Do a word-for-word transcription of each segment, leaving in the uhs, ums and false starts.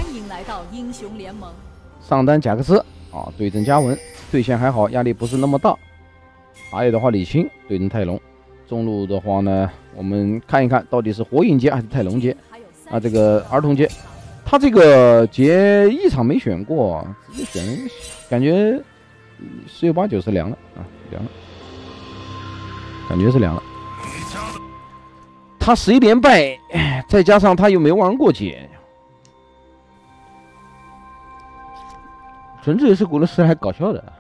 欢迎来到英雄联盟。 上单贾克斯啊，对阵嘉文，对线还好，压力不是那么大。打野的话，李青对阵泰隆。中路的话呢，我们看一看到底是火影节还是泰隆节啊？这个儿童节，他这个节一场没选过，直接选，感觉十有八九是凉了啊，凉了，感觉是凉了。他十一连败，再加上他又没玩过节。 纯粹是古乐斯还搞笑的，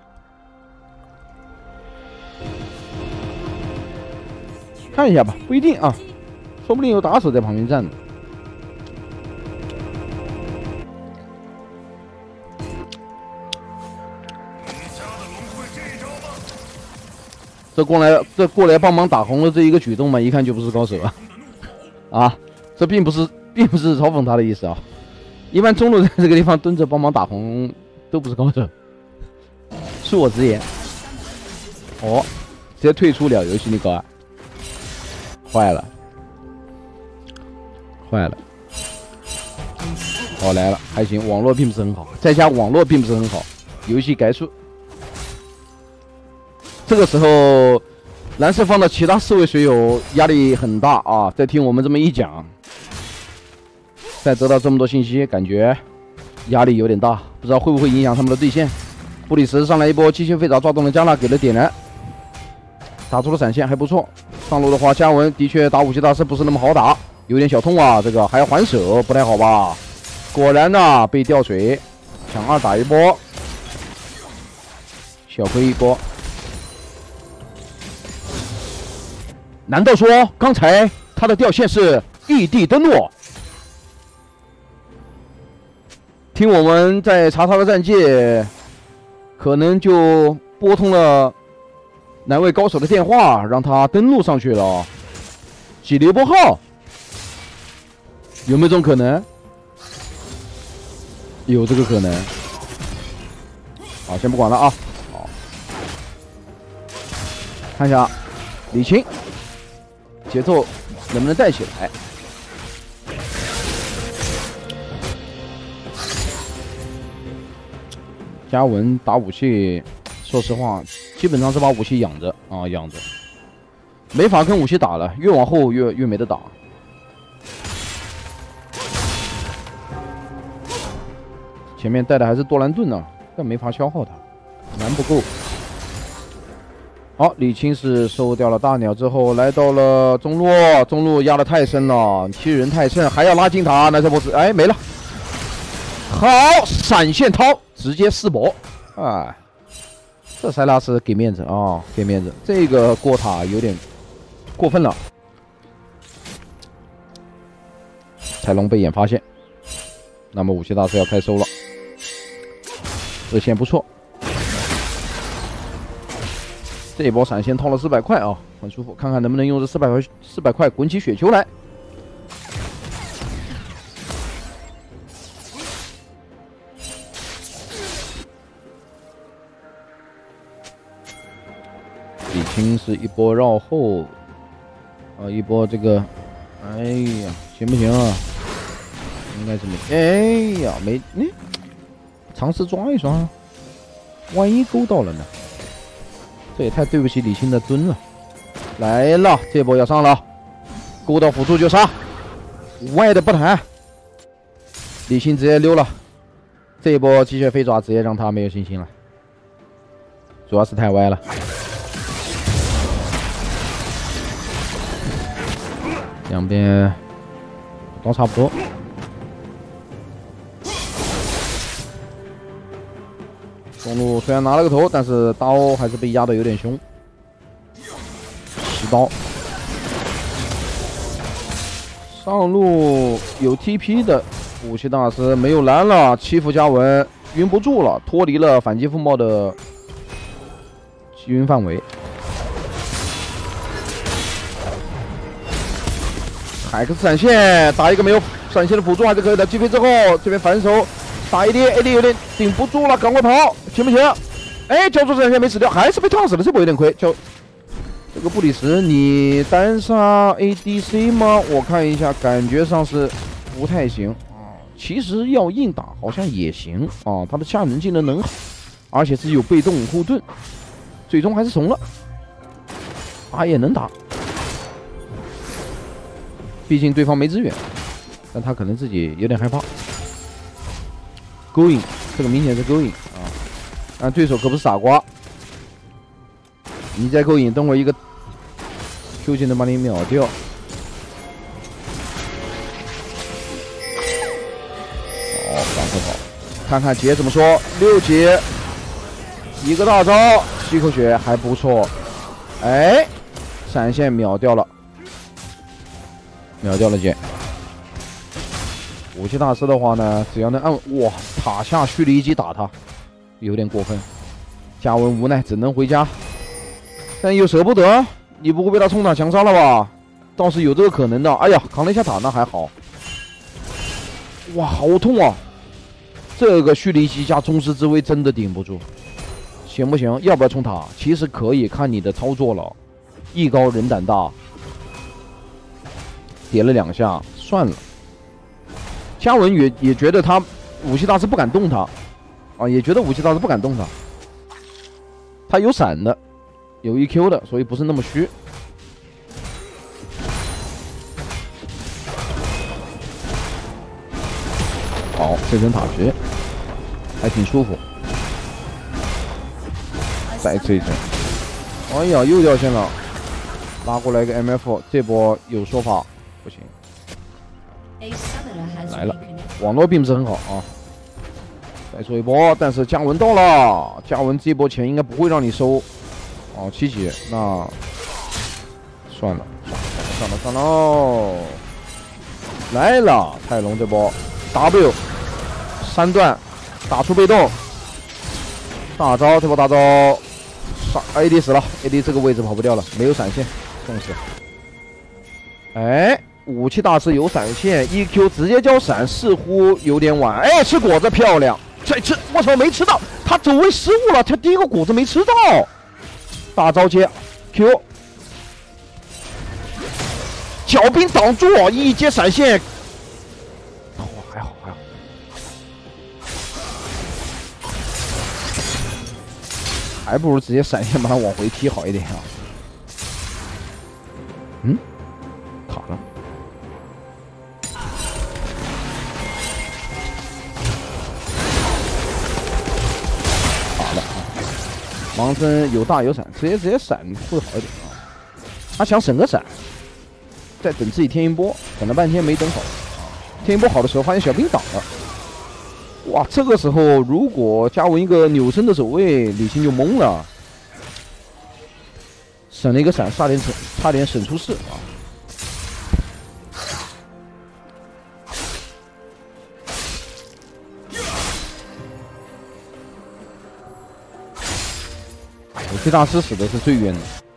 看一下吧，不一定啊，说不定有打手在旁边站着。这过来，这过来帮忙打红了这一个举动嘛，一看就不是高手啊！啊，这并不是，并不是嘲讽他的意思啊。一般中路在这个地方蹲着帮忙打红。 都不是高手，恕我直言。哦，直接退出了游戏那个，坏了，坏了。哦，来了，还行，网络并不是很好，再加网络并不是很好，游戏改数。这个时候，蓝色方的其他四位水友压力很大啊！再听我们这么一讲，再得到这么多信息，感觉。 压力有点大，不知道会不会影响他们的对线。布里斯上来一波机械飞爪抓动了加纳，给了点燃，打出了闪现，还不错。上路的话，嘉文的确打武器大师不是那么好打，有点小痛啊。这个还要还手，不太好吧？果然呢，被吊水，抢二打一波，小亏一波。难道说刚才他的掉线是异地登陆？ 听我们在查他的战绩，可能就拨通了哪位高手的电话，让他登录上去了。几流波号，有没有这种可能？有这个可能。好，先不管了啊。好，看一下李青节奏能不能带起来。 嘉文打武器，说实话，基本上是把武器养着啊，养着，没法跟武器打了，越往后越越没得打。前面带的还是多兰盾呢，但没法消耗它，蓝不够。好，李青是收掉了大鸟之后，来到了中路，中路压的太深了，七人太甚，还要拉近塔，那这波是哎没了。 好，闪现掏，直接四博，哎，这塞拉斯给面子啊、哦，给面子，这个过塔有点过分了。彩龙被眼发现，那么武器大师要开收了，这线不错，这一波闪现掏了四百块啊，很舒服，看看能不能用这四百块四百块滚起雪球来。 李青是一波绕后，啊，一波这个，哎呀，行不行啊？应该是没，哎呀，没，嗯，尝试抓一抓，万一勾到了呢？这也太对不起李青的尊了。来了，这波要上了，勾到辅助就杀，歪的不谈。李青直接溜了，这一波机械飞爪直接让他没有信心了，主要是太歪了。 两边都差不多。中路虽然拿了个头，但是刀还是被压的有点凶。十刀。上路有 T P 的武器大师没有蓝了，欺负嘉文晕不住了，脱离了反击风暴的击晕范围。 海克斯闪现，打一个没有闪现的辅助还是可以的。击飞之后，这边反手打 A D，A D 有点顶不住了，赶快跑，行不行？哎，交出闪现没死掉，还是被烫死了，这波有点亏。就这个布里斯，你单杀 A D C 吗？我看一下，感觉上是不太行啊， 其实要硬打好像也行啊，他的吓人技能能好，而且是有被动后盾，最终还是怂了。他也能打，毕竟对方没资源，但他可能自己有点害怕。勾引，这个明显是勾引啊！但对手可不是傻瓜，你再勾引，等会儿一个 Q 技能把你秒掉。 赶快跑！看看杰怎么说。六级，一个大招，吸口血还不错。哎，闪现秒掉了，秒掉了杰。武器大师的话呢，只要能按哇塔下蓄力一击打他，有点过分。嘉文无奈只能回家，但又舍不得。你不会被他冲塔强杀了吧？倒是有这个可能的。哎呀，扛了一下塔，那还好。哇，好痛啊！ 这个蓄力机加宗师之威真的顶不住，行不行？要不要冲塔？其实可以看你的操作了。艺高人胆大，叠了两下，算了。嘉文也也觉得他武器大师不敢动他，啊，也觉得武器大师不敢动他。他有闪的，有 E Q 的，所以不是那么虚。 好，这层塔皮还挺舒服。再这一层，哎呀，又掉线了，拉过来一个 M F， 这波有说法，不行。来了，网络并不是很好啊。再说一波，但是嘉文到了，嘉文这波钱应该不会让你收。哦，七级，那算了，算了，算了，算了。来了，泰隆这波 W。 三段打出被动，大招这波大招，杀 A D 死了 ，A D 这个位置跑不掉了，没有闪现，送死。哎，武器大师有闪现 ，E Q 直接交闪，似乎有点晚。哎，吃果子漂亮，再吃，我操，没吃到，他走位失误了，他第一个果子没吃到，大招接 Q， 脚兵挡住，一接闪现。 还好还好，还不如直接闪现把他往回踢好一点啊！嗯，卡了。卡了啊！盲僧有大有闪，直接直接闪会好一点啊！他想省个闪，再等自己天一波，等了半天没等好。 天一波好的时候，发现小兵挡了，哇！这个时候如果嘉文一个扭身的走位，李信就懵了，省了一个闪，差点省，差点省出事啊！武器大师死的是最冤的，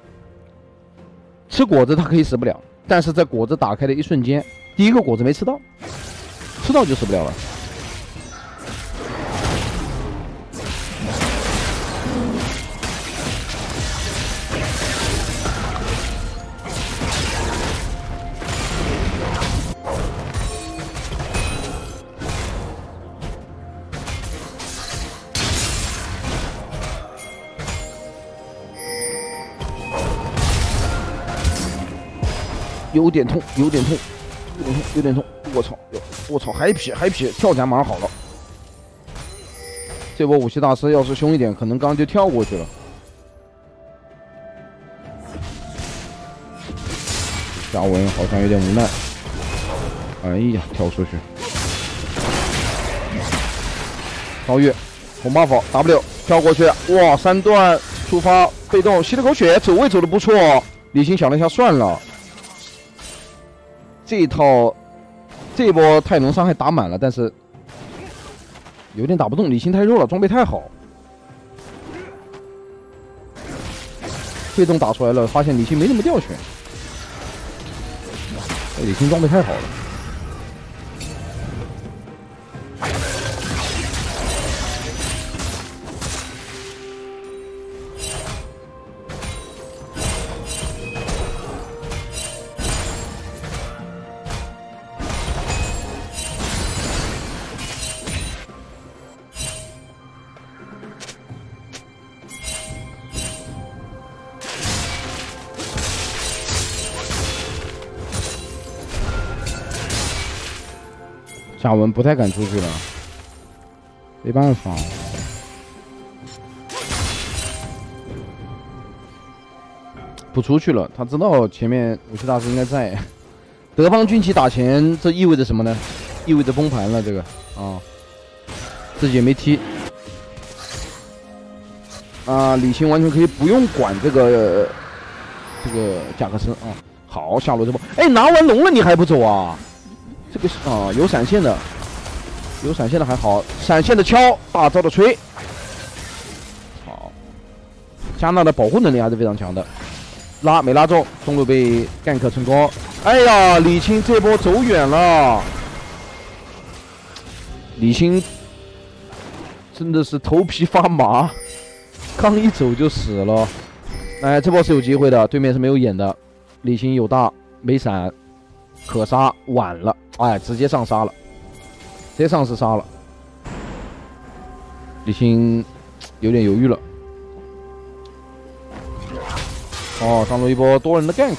吃果子他可以死不了，但是在果子打开的一瞬间，第一个果子没吃到。 吃到就死不了了。有点痛，有点痛，有点痛，有点痛。我操！我操！还劈还劈，跳起来马上好了。这波武器大师要是凶一点，可能刚刚就跳过去了。嘉文好像有点无奈。哎呀，跳出去！超越红 buff W 跳过去，哇！三段触发被动，吸了口血，走位走的不错。李信想了一下，算了。这一套。 这一波泰隆伤害打满了，但是有点打不动，李信太弱了，装备太好。被动打出来了，发现李信没那么掉血。李信装备太好了。 夏文不太敢出去了，没办法。不出去了，他知道前面武器大师应该在。德方军旗打前，这意味着什么呢？意味着崩盘了，这个啊，自己也没踢。啊，李信完全可以不用管这个这个贾克森啊。好，下路这波，哎，拿完龙了你还不走啊？这个是啊，有闪现的，有闪现的还好，闪现的敲，大招的吹。好，加纳的保护能力还是非常强的。拉没拉中，中路被gank成功。哎呀，李青这波走远了，李青真的是头皮发麻，刚一走就死了。哎，这波是有机会的，对面是没有眼的。李青有大没闪，可杀晚了，哎，直接上杀了，直接上是杀了。李青有点犹豫了。哦，上路一波多人的 gank。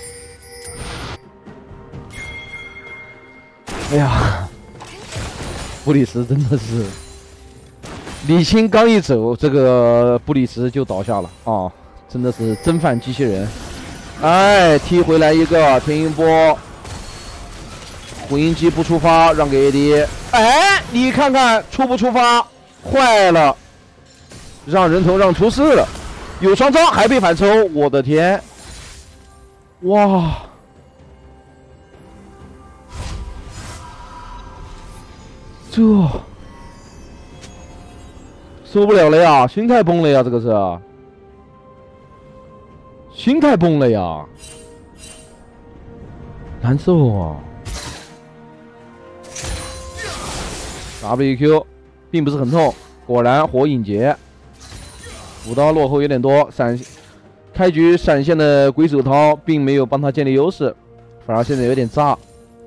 哎呀，布里斯真的是，李青刚一走，这个布里斯就倒下了啊、哦！真的是真犯机器人。哎，踢回来一个天音波，回音机不出发，让给 A D。哎，你看看出不出发？坏了，让人头让出事了。有双招还被反抽，我的天！哇！这受不了了呀，心态崩了呀，这个是心态崩了呀，难受啊 ！W Q 并不是很痛，果然火影劫。补刀落后有点多，闪开局闪现的鬼手套并没有帮他建立优势，反而现在有点炸。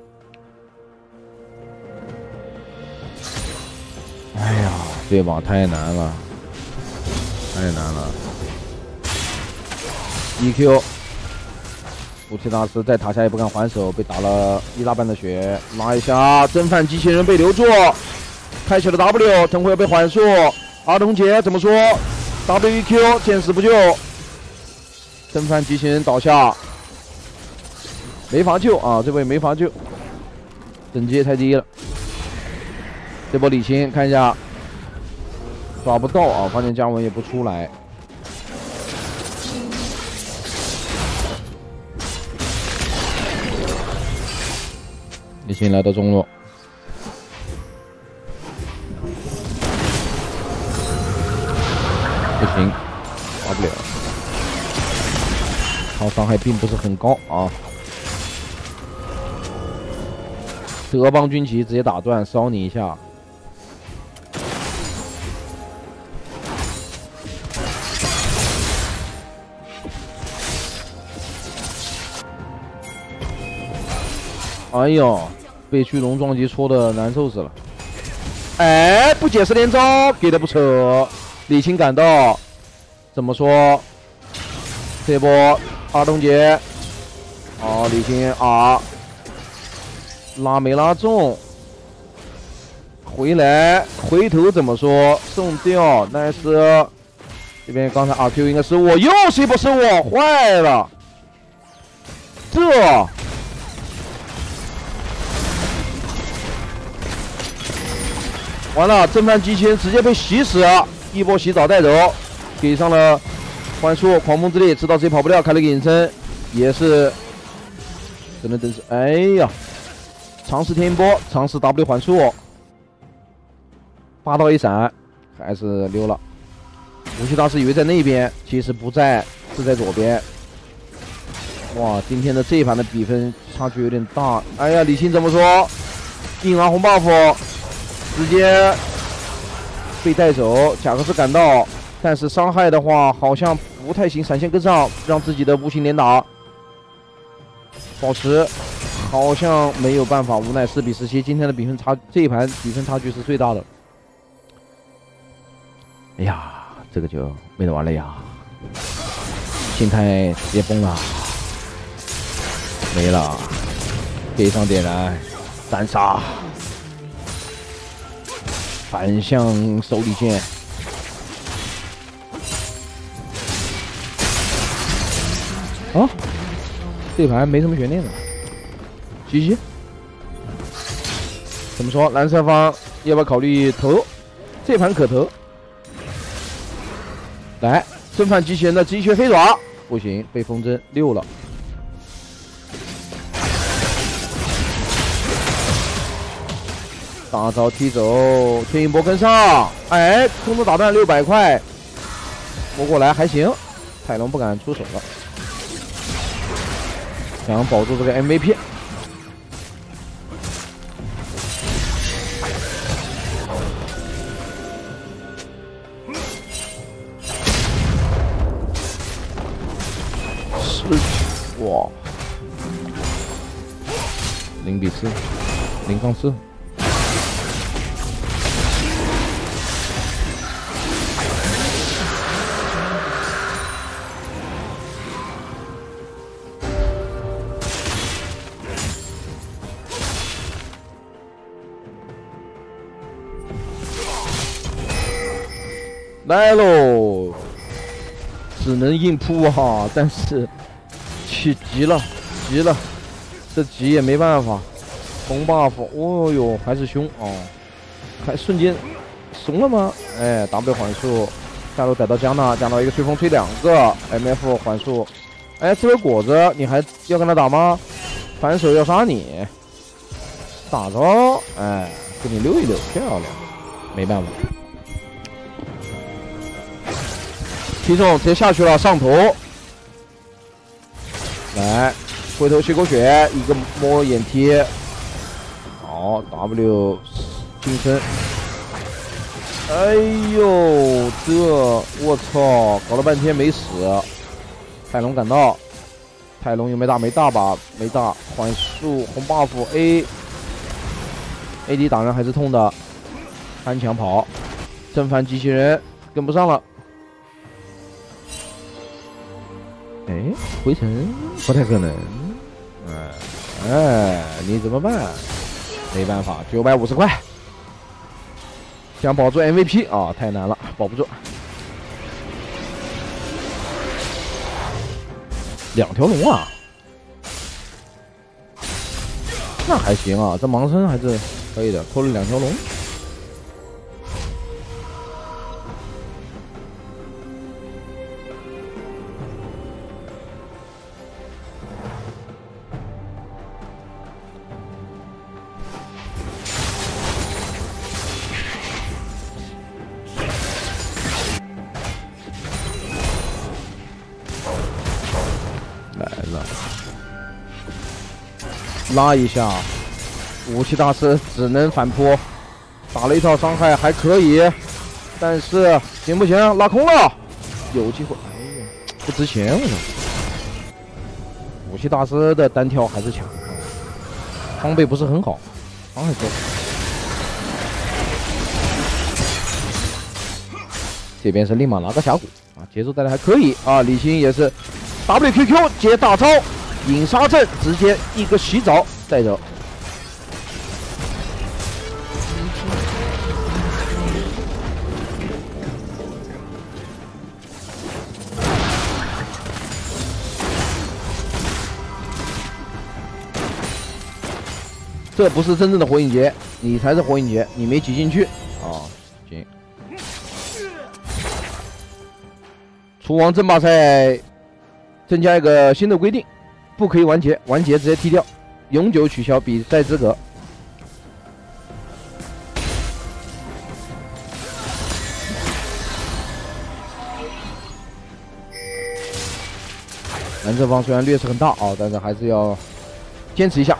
哎呀，这把太难了，太难了。E Q， 武器大师在塔下也不敢还手，被打了一大半的血，拉一下，真犯机器人被留住，开启了 W， 等会要被缓速。儿童节怎么说？ W Q 见死不救，真犯机器人倒下，没法救啊！这波也没法救，等级也太低了。这波李青看一下，抓不到啊！发现嘉文也不出来。李青来到中路。 不行，打不了，他伤害并不是很高啊。德邦军旗直接打断，烧你一下。哎呦，被巨龙撞击戳的难受死了。哎，不解释连招，给的不扯。 李青赶到，怎么说？这波儿童节，哦，李青啊，拉没拉中？回来，回头怎么说？送掉，但是这边刚才 R Q 应该是我，又是一波是我，坏了，这完了，正犯机器人直接被洗死。 一波洗澡带走，给上了幻术狂风之力，知道自己跑不掉，开了个隐身，也是只能等死。哎呀，尝试天音波，尝试 W 缓速，八刀一闪，还是溜了。武器大师以为在那边，其实不在，是在左边。哇，今天的这一盘的比分差距有点大。哎呀，李青怎么说？硬拿红 buff， 直接。 被带走，贾克斯赶到，但是伤害的话好像不太行，闪现跟上，让自己的无形连打保持，好像没有办法，无奈四比十七，今天的比分差，这一盘比分差距是最大的。哎呀，这个就没得玩了呀，心态直接崩了，没了，给上点燃，单杀。 反向手里剑。啊，这盘没什么悬念的 ，G G。怎么说？蓝色方要不要考虑投？这盘可投。来，正反机器人的机械飞爪，不行，被风筝溜了。大招踢走，天音波跟上，哎，空中导弹六百块，摸过来还行，泰隆不敢出手了，想保住这个 M V P。是，哇，零比四，零杠四。来喽，只能硬扑哈，但是去急了，急了，这急也没办法。红 buff， 哦哟，还是凶哦，还瞬间怂了吗？哎 ，W 缓速，下路逮到江娜，江娜一个吹风吹两个 ，M F 缓速，哎，这位果子你还要跟他打吗？反手要杀你，大招，哎，给你溜一溜，漂亮，没办法。皮总直接下去了，上头，来，回头血狗血，一个摸眼贴，好 ，W 金身，哎呦，这我操，搞了半天没死，泰隆赶到，泰隆有没大没大吧？没大，缓速红 buff A，A D 打人还是痛的，翻墙跑，正反机器人跟不上了。哎，回城不太可能，哎哎，你怎么办？没办法，九百五十块，想保住 M V P 啊，太难了，保不住。两条龙啊，那还行啊，这盲僧还是可以的，扣了两条龙。拉一下，武器大师只能反扑，打了一套伤害还可以，但是行不行？拉空了，有机会。哎呀，不值钱我操！武器大师的单挑还是强，装备不是很好，伤害高。这边是立马拿个峡谷啊，节奏带的还可以啊。李欣也是 W Q Q 接大招。引杀阵直接一个洗澡带走，这不是真正的火影节，你才是火影节，你没挤进去啊！行，厨王争霸赛增加一个新的规定。不可以完结，完结直接踢掉，永久取消比赛资格。蓝色方虽然劣势很大啊，但是还是要坚持一下。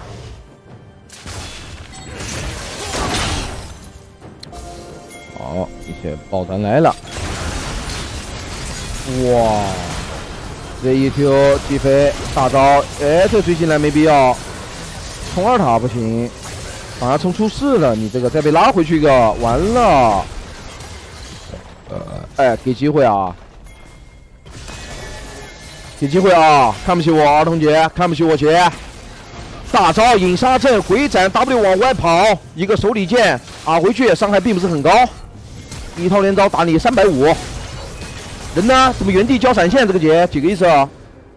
好，一些爆弹来了，哇！这一 Q 击飞大招，哎，这追进来没必要，冲二塔不行，反而冲出事了。你这个再被拉回去一个，完了。呃，哎，给机会啊，给机会啊！看不起我儿童节，看不起我姐。 大招引杀阵回斩 W 往外跑，一个手里剑打回去，伤害并不是很高。一套连招打你三百五，人呢？怎么原地交闪现？这个姐几个意思啊？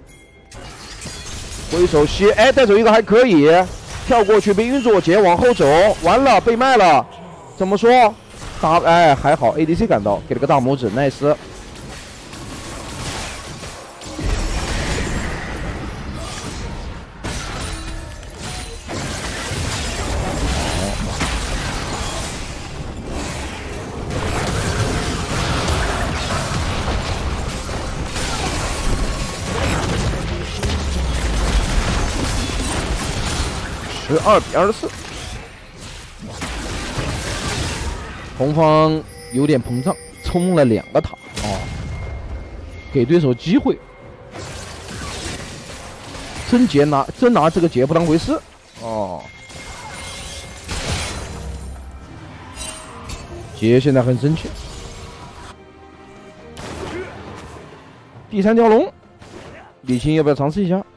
挥手吸，哎，带走一个还可以，跳过去被晕住，姐往后走，完了被卖了，怎么说？大哎还好 ，A D C 赶到，给了个大拇指 ，nice。 十二比二十四，红方有点膨胀，冲了两个塔啊、哦，给对手机会，真杰拿真拿这个杰不当回事哦。杰现在很生气，第三条龙，李青要不要尝试一下？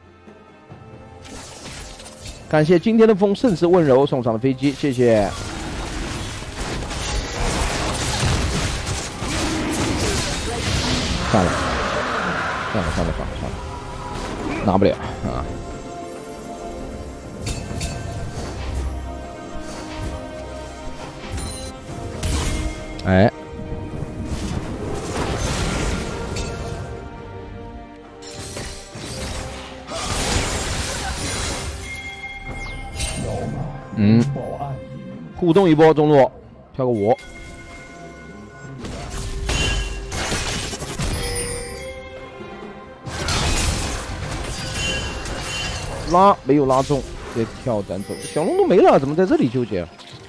感谢今天的风甚是温柔送上的飞机，谢谢。算了，算了，算了，算了，算了，拿不了啊！哎。 嗯，互动一波，中路跳个五，拉没有拉中，直接跳斩走，小龙都没了，怎么在这里纠结？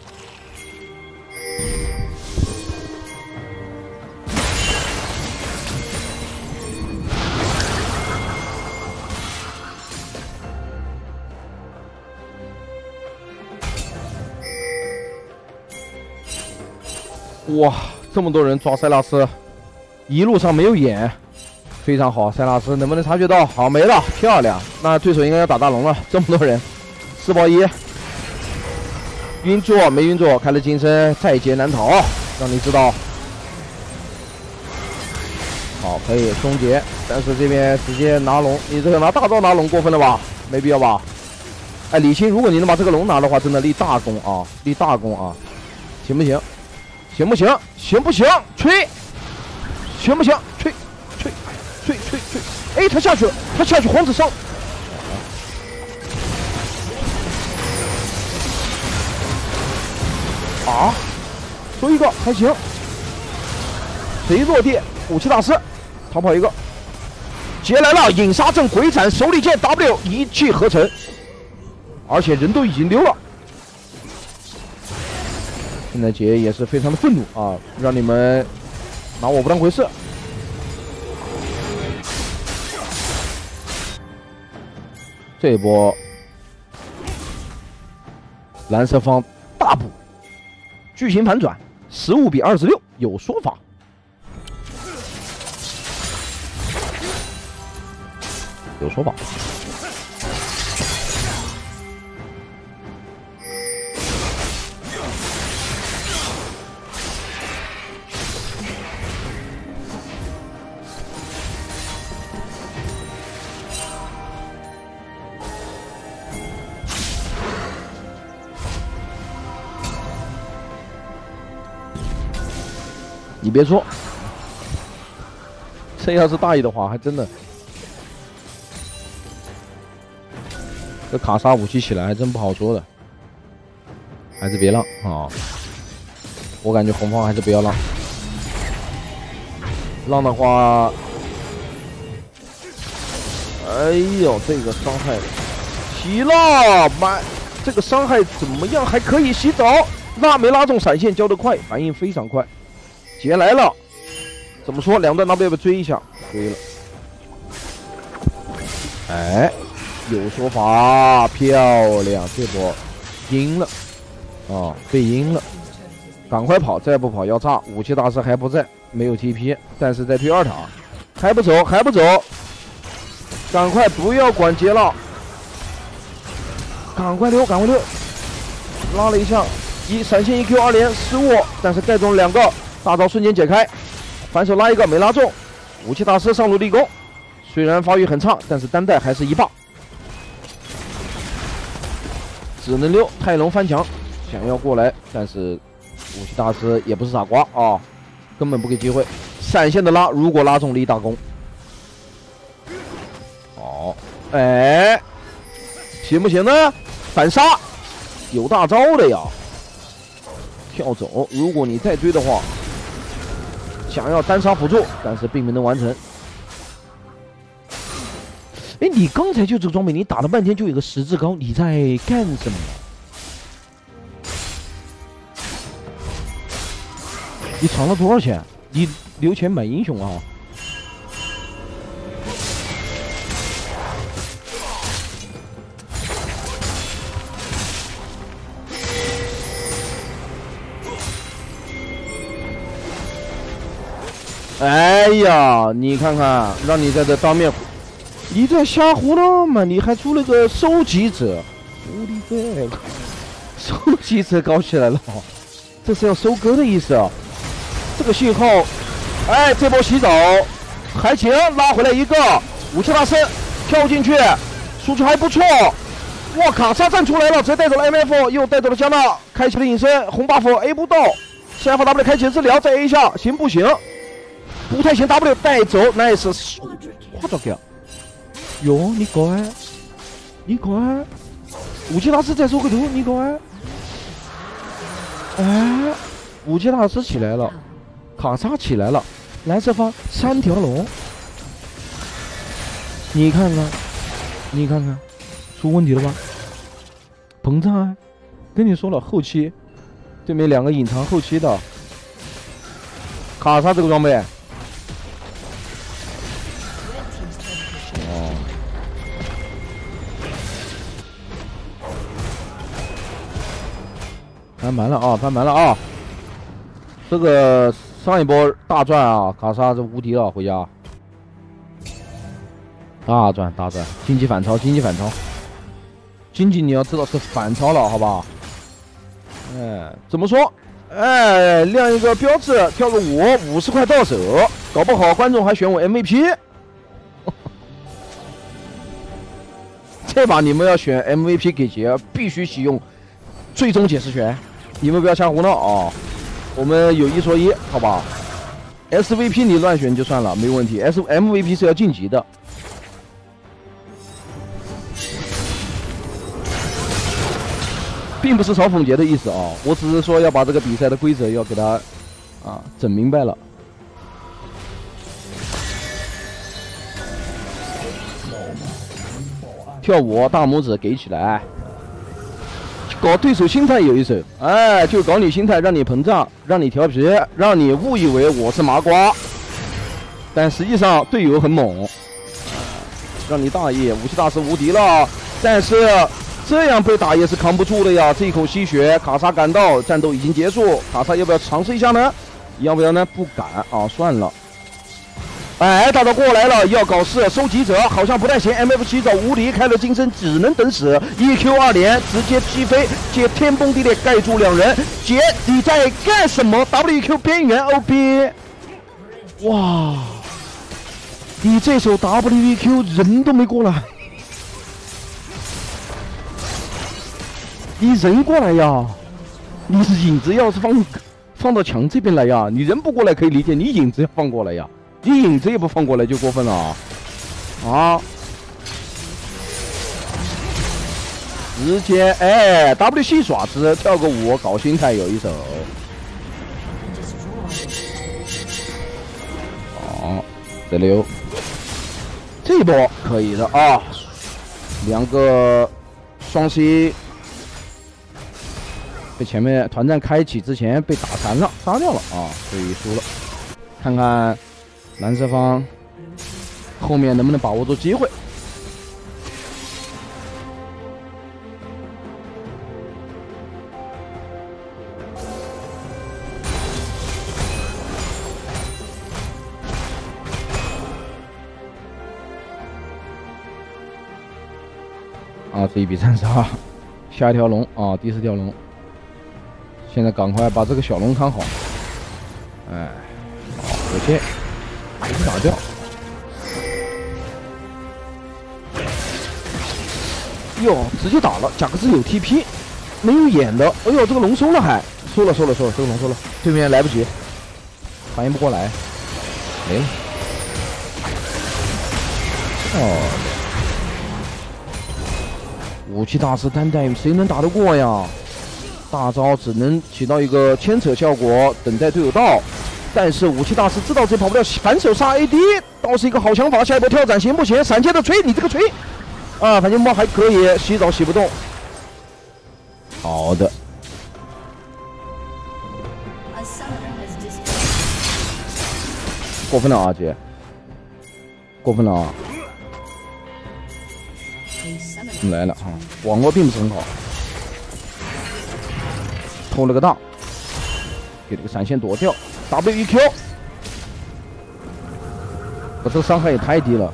哇，这么多人抓塞拉斯，一路上没有眼，非常好。塞拉斯能不能察觉到？好，没了，漂亮。那对手应该要打大龙了，这么多人，四包一，晕住没晕住？开了金身，在劫难逃，让你知道。好，可以终结，但是这边直接拿龙，你这个拿大招拿龙过分了吧？没必要吧？哎，李青，如果你能把这个龙拿的话，真的立大功啊，立大功啊，行不行？ 行不行？行不行？吹！行不行？吹！吹！吹！吹！吹！哎，他下去了，他下去，皇子上。啊！收一个还行。谁落地？武器大师，逃跑一个。劫来了，引杀阵回斩，手里剑 W 一气呵成，而且人都已经溜了。 现在杰也是非常的愤怒啊，让你们拿我不当回事。这一波，蓝色方大补，剧情反转，十五比二十六，有说法。有说法。 你别说，这要是大意的话，还真的，这卡莎武器起来还真不好说的，还是别让啊！我感觉红方还是不要让，让的话，哎呦，这个伤害提了，买这个伤害怎么样？还可以洗澡，拉没拉中闪现交得快，反应非常快。 劫来了，怎么说？两段 W 要不要追一下？追了，哎，有说法，漂亮，这波阴了，啊，被阴了，赶快跑，再不跑要炸！武器大师还不在，没有 T P， 但是在推二塔，还不走，还不走，赶快不要管劫了， 赶快溜，赶快溜！拉了一下，一闪现一 Q 二连失误，但是盖中了两个，大招瞬间解开，反手拉一个没拉中，武器大师上路立功，虽然发育很差，但是单带还是一霸，只能溜泰隆翻墙，想要过来，但是武器大师也不是傻瓜啊，根本不给机会，闪现的拉，如果拉中立大功，好，哎，行不行呢？反杀，有大招的呀！跳走，如果你再追的话，想要单杀辅助，但是并没能完成。哎，你刚才就这个装备，你打了半天就有个十字高，你在干什么？你藏了多少钱？你留钱买英雄啊！哎呀，你看看，让你在这当面，你在瞎胡闹嘛？你还出了个收集者，我的个，收集者搞起来了，这是要收割的意思啊！这个信号，哎，这波洗澡还行，拉回来一个武器大师跳进去，输出还不错。哇，卡莎站出来了，直接带走了 M F， 又带走了加纳，开启了隐身，红 buff A 不到 ，C F W 开启了治疗，再 A 一下，行不行？不太行 ，W 带走 ，nice， 夸张点。哟，你乖，你乖，武器大师再收个图，你乖。哎，武器大师起来了，卡莎起来了，蓝色方三条龙，你看看，你看看，出问题了吧？膨胀啊！跟你说了，后期对面两个隐藏后期的卡莎这个装备。翻盘了啊！翻盘了啊！这个上一波大赚啊，卡莎这无敌了，回家大赚大赚，经济反超，经济反超，经济你要知道是反超了，好吧？哎，怎么说？哎，亮一个标志，跳个舞，五十块到手，搞不好观众还选我 M V P。这把你们要选 M V P 给杰，必须使用最终解释权。你们不要瞎胡闹啊！我们有一说一，好吧 ？S V P 你乱选就算了，没问题。S M V P 是要晋级的，并不是嘲讽杰的意思啊！我只是说要把这个比赛的规则要给他啊整明白了。跳舞，大拇指给起来。搞对手心态有一手，哎，就搞你心态，让你膨胀，让你调皮，让你误以为我是麻瓜，但实际上队友很猛，让你大意，武器大师无敌了。但是这样被打也是扛不住的呀，这一口吸血，卡莎赶到，战斗已经结束，卡莎要不要尝试一下呢？要不要呢？不敢啊，算了。哎，大招过来了，要搞事，收集者好像不太行 ，M F 七走无敌，开了金身，只能等死。E Q 二连直接击飞，接天崩地裂盖住两人。杰，你在干什么 ？W Q 边缘 O B， 哇，你这手 W Q 人都没过来，你人过来呀！你影子要是放放到墙这边来呀，你人不过来可以理解，你影子要放过来呀。你影子也不放过来就过分了啊！啊，直接哎 ，W 系爪子跳个舞，搞心态有一手。好，再溜，这一波可以的啊！两个双 C 被前面团战开启之前被打残了，杀掉了啊，所以输了。看看。蓝色方后面能不能把握住机会？啊，这一比三杀， 下一条龙啊，第四条龙。现在赶快把这个小龙看好。哎，好，火箭，火箭打掉。哟，直接打了，贾克斯有 T P， 没有眼的。哎呦，这个龙收了还收了收了收了，这个龙收了，对面来不及，反应不过来，没了。哦，武器大师单带谁能打得过呀？大招只能起到一个牵扯效果，等待队友到。但是武器大师知道这跑不掉，反手杀 A D 倒是一个好想法。下一波跳斩行不行？闪现的锤，你这个锤啊，反正猫还可以，洗澡洗不动。好的。过分了啊，姐！过分了啊！来了啊，网络并不是很好。偷了个大，给了个闪现躲掉 ，W E Q， 我这个伤害也太低了。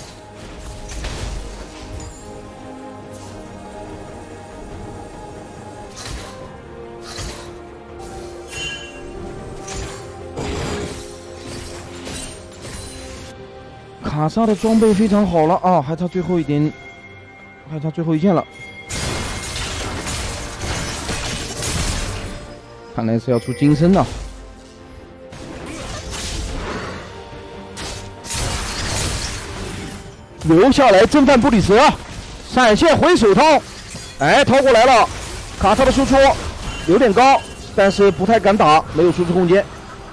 卡莎的装备非常好了啊，还差最后一点，还差最后一件了。看来是要出金身了。留下来震撼布里斯，闪现回手掏，哎，掏过来了。卡莎的输出有点高，但是不太敢打，没有输出空间。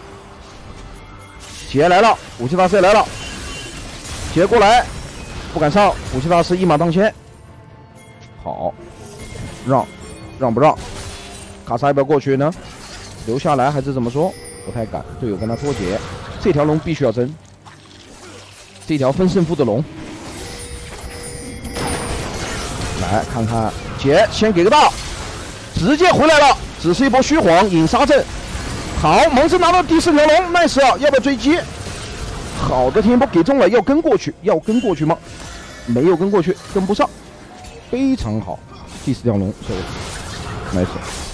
杰来了，武器大师也来了，杰过来，不敢上，武器大师一马当先。好，让，让不让？卡莎要不要过去呢？留下来还是怎么说？不太敢，队友跟他脱节。这条龙必须要争，这条分胜负的龙。来看看，杰先给个大，直接回来了，只是一波虚晃引杀阵。好，蒙斯拿到第四条龙 ，nice 啊！要不要追击？好的，天波给中了，要跟过去，要跟过去吗？没有跟过去，跟不上，非常好。第四条龙收，nice。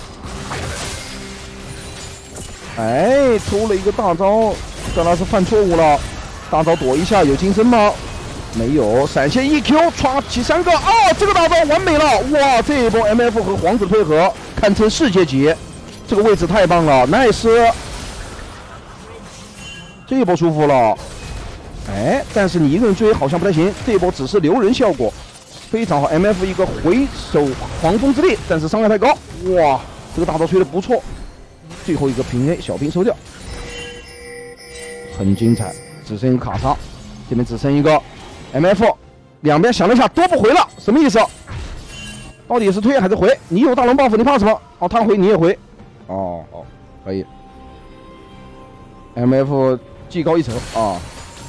哎，出了一个大招，但他是犯错误了。大招躲一下，有金身吗？没有，闪现 E Q， 刷起三个，哦，这个大招完美了！哇，这一波 M F 和皇子配合，堪称世界级，这个位置太棒了 ，nice。这一波舒服了，哎，但是你一个人追好像不太行，这一波只是留人效果，非常好。M F 一个回手黄蜂之力，但是伤害太高，哇，这个大招吹的不错。最后一个平 A 小兵收掉，很精彩，只剩一个卡莎，这边只剩一个 M F， 两边想了一下都不回了，什么意思？到底是推还是回？你有大龙 buff， 你怕什么？哦，他回你也回，哦哦，可以 ，M F 技高一筹啊，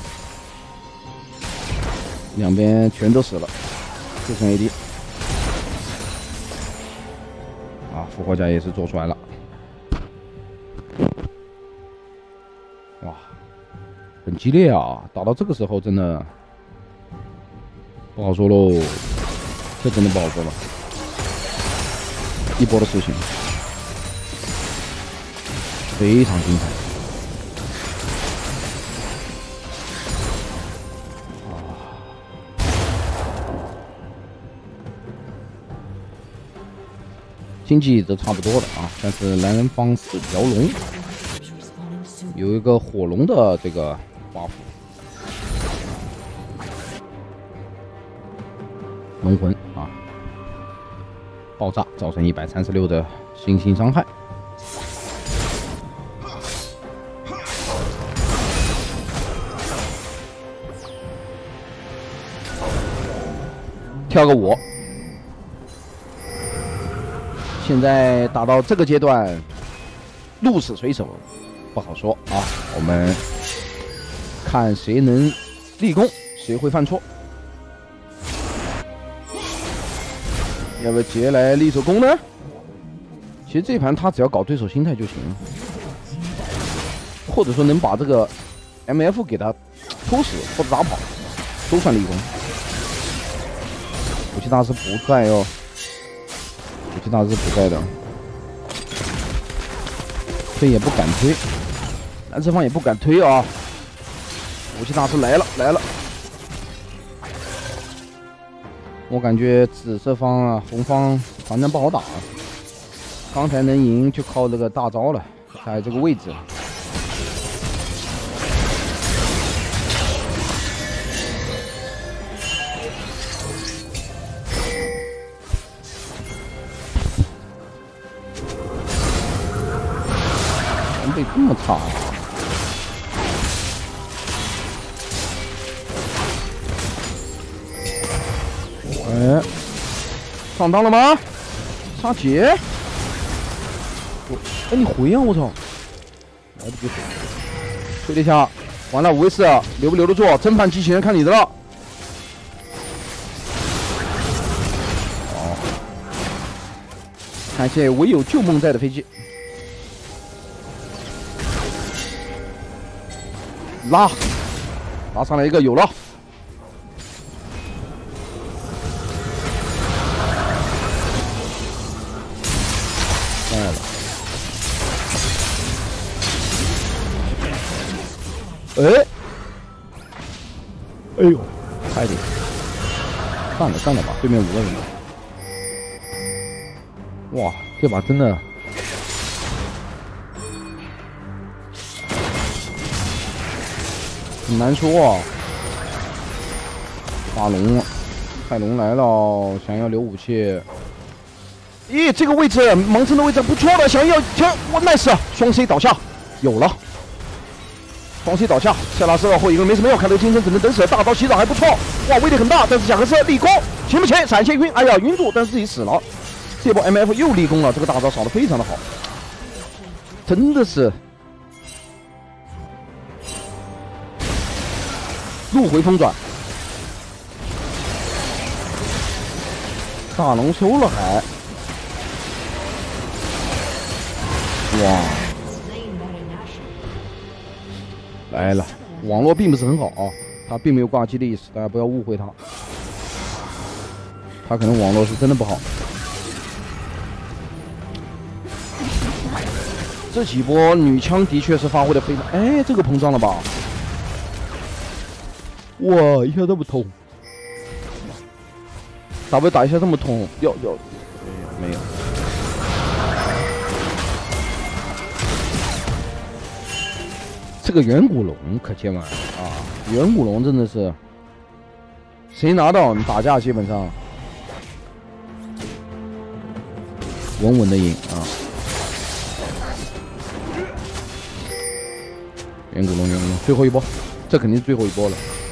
两边全都死了，就剩 A D， 啊，复活甲也是做出来了。哇，很激烈啊！打到这个时候真的不好说喽，这真的不好说了。一波的事情非常精彩啊！经济都差不多了啊，但是蓝方四条龙。有一个火龙的这个 buff， 龙魂啊，爆炸造成一百三十六的星星伤害。跳个舞，现在打到这个阶段，鹿死谁手？不好说啊，我们看谁能立功，谁会犯错。要不要杰来立手功呢？其实这盘他只要搞对手心态就行了，或者说能把这个 M F 给他抽死或者打跑，都算立功。武器大师不在哦， 武器大师不在的，推也不敢推，蓝色方也不敢推啊！武器大师来了来了，我感觉紫色方啊，红方反正不好打，刚才能赢就靠这个大招了，还有这个位置。 被这么差、啊，哎，上当了吗？杀姐，我，哎，你回啊！我操，来不及回，推了一下，完了，五 v 四，留不留得住？真盘机器人看你的了。哦，感谢唯有旧梦在的飞机。 拉，拉上来一个，有了。来了。哎，哎呦，快点！干了干了吧，对面五个人。哇，这把真的。 很难说啊，大龙，泰龙来了，想要留武器。咦，这个位置蒙城的位置不错的，想要抢，我 nice， 双 C 倒下，有了，双 C 倒下，塞拉斯后一个没什么用，看这个金身只能等死，大招洗澡还不错，哇，威力很大，但是贾克斯立功，行不行？闪现晕，哎呀，晕住，但是自己死了，这波 M F 又立功了，这个大招扫的非常的好，真的是。 路回风转，大龙收了海，哇，来了，网络并不是很好啊，他并没有挂机的意思，大家不要误会他，他可能网络是真的不好。这几波女枪的确是发挥的非常，哎，这个膨胀了吧？ 哇，一下这么痛 ，W 打一下这么痛，要要，没有，这个远古龙可千万啊！远古龙真的是，谁拿到你打架基本上稳稳的赢啊！远古龙，远古龙，最后一波，这肯定是最后一波了。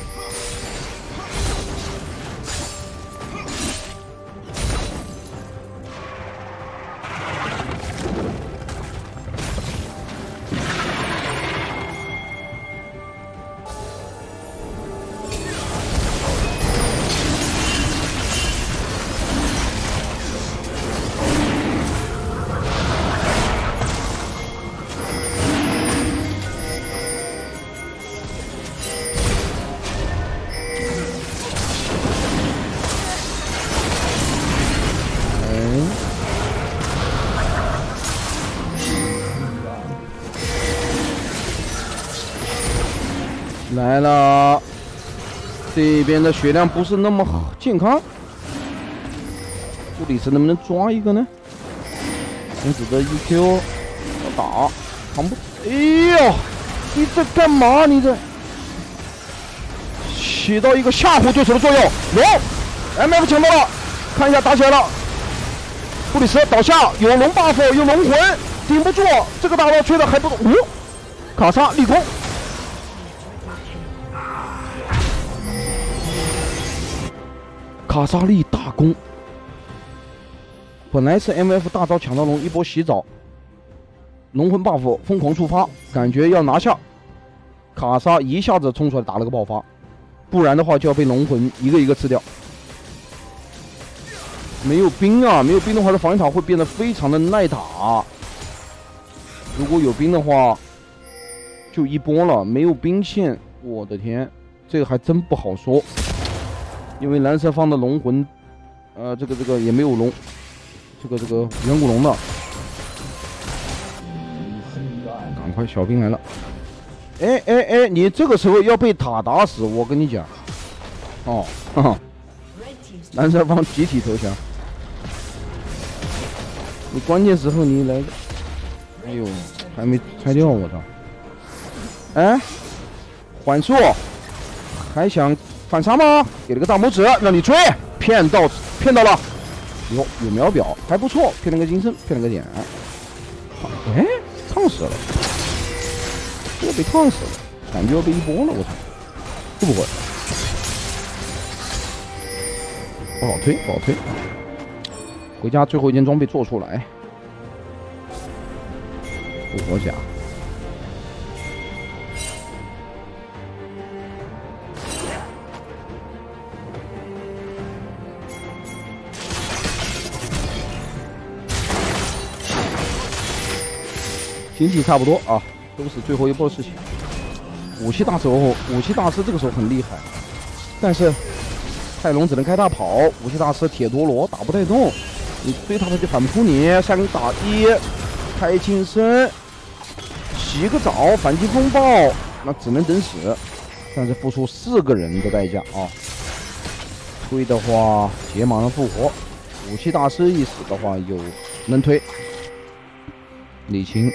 来了，这边的血量不是那么好健康，布里斯能不能抓一个呢？公子的 E Q 要打，扛不？哎呦，你在干嘛？你这起到一个吓唬对手的作用。龙 ，M F 抢到了，看一下打起来了。布里斯倒下，有龙 buff， 有龙魂，顶不住，这个大招吹的还不错。哦，卡莎立功。 卡莎利大功，本来是 M F 大招抢到龙，一波洗澡，龙魂 buff 疯狂触发，感觉要拿下。卡莎一下子冲出来打了个爆发，不然的话就要被龙魂一个一个吃掉。没有兵啊，没有兵的话，这防御塔会变得非常的耐打。如果有兵的话，就一波了。没有兵线，我的天，这个还真不好说。 因为蓝色方的龙魂，呃，这个这个也没有龙， 这个这个远古龙的。赶快，小兵来了！哎哎哎，你这个时候要被塔打死，我跟你讲。哦，哈哈，蓝色方集体投降。你关键时候你来，哎呦，还没拆掉，我操！哎，缓速，还想反杀吗？给了个大拇指，让你追，骗到骗到了。有有秒表，还不错，骗了个金身，骗了个点。哎，烫死了，这个被烫死了，感觉要被一波了，我操！会不会？不好推，不好推。回家最后一件装备做出来，复活甲。经济差不多啊，都是最后一波的事情。武器大师，武器大师这个时候很厉害，但是泰隆只能开大跑，武器大师铁陀螺打不太动，你追他他就反扑你，三打一，开金身，洗个澡，反击风暴，那只能等死，但是付出四个人的代价啊。推的话，杰马上复活，武器大师一死的话有能推。李青。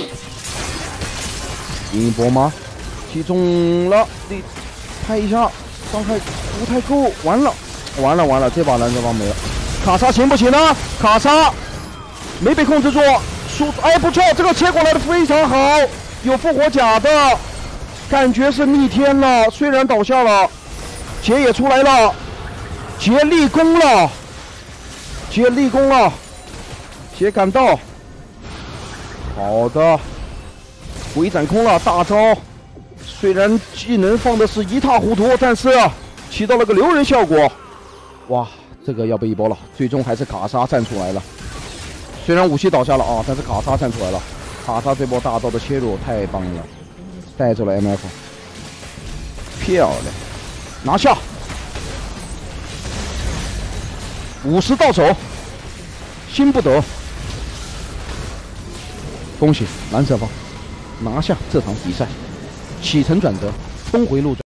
赢一波吗？击中了，你拍一下，伤害不太够，完了，完了，完了，这把蓝色方没了。卡莎行不行呢？卡莎没被控制住，输，哎，不错，这个切过来的非常好，有复活甲的，感觉是逆天了，虽然倒下了，杰也出来了，杰立功了，杰立功了，杰赶到，好的。鬼斩空了，大招虽然技能放的是一塌糊涂，但是起到了个留人效果。哇，这个要被一波了，最终还是卡莎站出来了。虽然武器倒下了啊，但是卡莎站出来了。卡莎这波大招的切入太棒了，带走了 M F， 漂亮，拿下，五十到手，心不得。恭喜蓝色方拿下这场比赛，起承转折，峰回路转。